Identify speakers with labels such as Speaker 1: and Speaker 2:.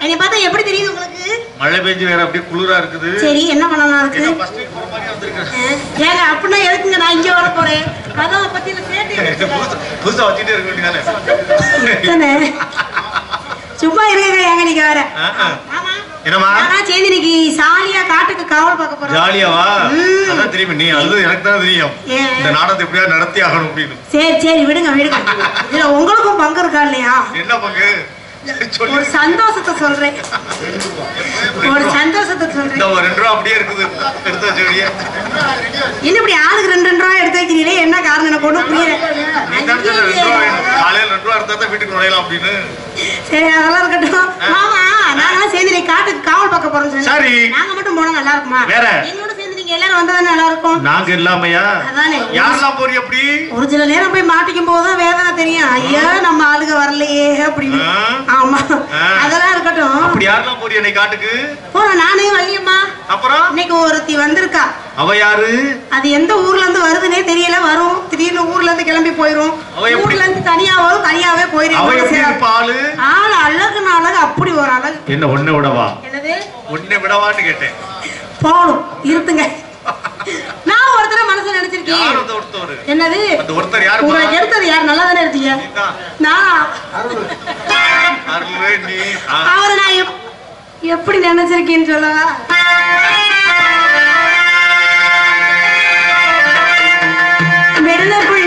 Speaker 1: என்னை பார்த்தா எப்படி தெரியுது உங்களுக்கு?
Speaker 2: மழை பெஞ்சு வேற அப்படியே குளிரா இருக்குது.
Speaker 1: சரி என்ன பண்ணலாம் இருக்கு?
Speaker 2: ஃபர்ஸ்ட் வீக் போற மாதிரி வந்திருக்கேன்.
Speaker 1: ஏங்க அப்படின்னா எதுக்குங்க நான் இங்க வர போறேன்? கதவை பத்தியில கேட்டு
Speaker 2: புதுசா வச்சுட்டே இருக்க வேண்டியதானே.
Speaker 1: சும்மா இருங்க ஏங்க நீங்க வேற.
Speaker 2: என்னமா
Speaker 1: சேர்ந்து இன்னைக்கு சாலியா காட்டுக்கு காவல் பார்க்க போறோம்.
Speaker 2: ஜாலியாவா? அதான் தெரியும், நீ அது எனக்கு தான் தெரியும். இந்த நாடகத்தை எப்படியா நடத்தி ஆகணும் அப்படின்னு.
Speaker 1: சரி சரி விடுங்க விடுங்க. இதுல உங்களுக்கும் பங்கு இருக்கா இல்லையா?
Speaker 2: என்ன பங்கு?
Speaker 1: ஒரு சந்தோஷத்தை சொல்றேன். ஒரு சந்தோஷத்தை சொல்றேன்.
Speaker 2: இந்த 2 ரூபா அப்படியே இருக்குது எடுத்து வச்சோடியே.
Speaker 1: என்ன இப்படி ஆளுக்கு 2 ரூபா எடுத்து வைக்கிறீங்களே, என்ன காரணம் எனக்கு ஒன்றும் புரியல.
Speaker 2: காலையில் 2 ரூபா எடுத்தா தான் வீட்டுக்கு நுழையலாம் அப்படின்னு.
Speaker 1: சரி அதெல்லாம் இருக்கட்டும். ஆமா நாங்க சேர்ந்து காட்டுக்கு காவல் பார்க்க போறோம். சரி நாங்க மட்டும் போனா நல்லா இருக்குமா? வேற எங்களோட சேர்ந்து நீங்க எல்லாரும் வந்தா நல்லா இருக்கும். நாங்க இல்லாமையா? அதானே. யாரெல்லாம் போறீங்க? அப்படி ஒரு சில நேரம் போய் மாட்டிக்கும் போதுதான் வேதனை தெரியும். ஐயா நம்ம ஆளுங்க வரலையே அப்படின்னு. ஆமா அதெல்லாம் இருக்கட்டும். அப்படி யாரெல்லாம் போறீங்க இன்னைக்கு காட்டுக்கு? போறோம் நானே வள்ளியம்மா. அப்புறம் இன்னைக்கு ஒருத்தி வந்திருக்கா. அவ யாரு? அது எந்த ஊர்ல இருந்து வருதுன்னே தெரியல. வரும் திடீர்னு ஊர்ல இருந்து கிளம்பி போயிரும். ஊர்ல இருந்து தனியா வரும் தனியாவே போயிரும். ஆளு அழகுன அழகு அப்படி ஒரு அழகு. என்ன ஒண்ணு விடவா? என்னது ஒண்ணு விடவான்னு கேட்டேன். போடும் இருத்துங்க. நான் ஒருத்தர மனசுல நினைச்சிருக்கேன். யார் அந்த ஒருத்தர்? என்னது அந்த ஒருத்தர் யாரு? உங்களுக்கு எடுத்தது யார்? நல்லா தானே இருக்கீங்க. நான் அருளே நீ அவரை நான் எப்படி நினைச்சிருக்கேன்னு சொல்லவா? விடுதலை